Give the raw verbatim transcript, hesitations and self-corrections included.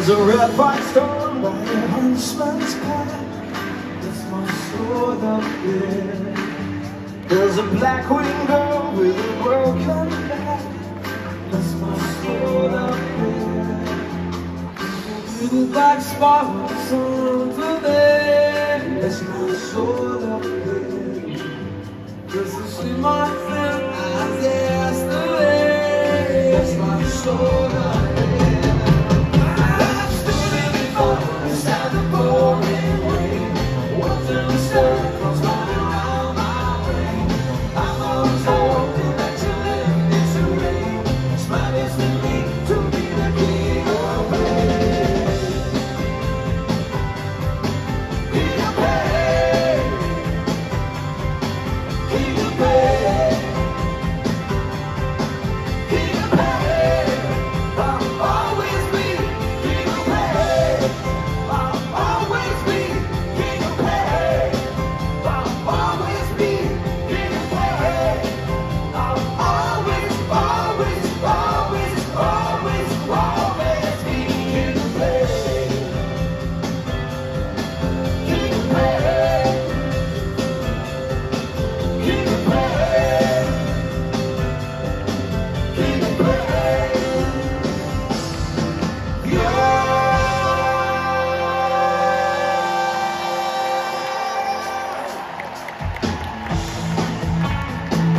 There's a red fox storm by a huntsman's path. That's my sword up there. There's a black window with a broken back. That's my sword up there. Little black sparkles on the bed. That's my sword up there. Just to see my friend as yesterday. That's my sword up there.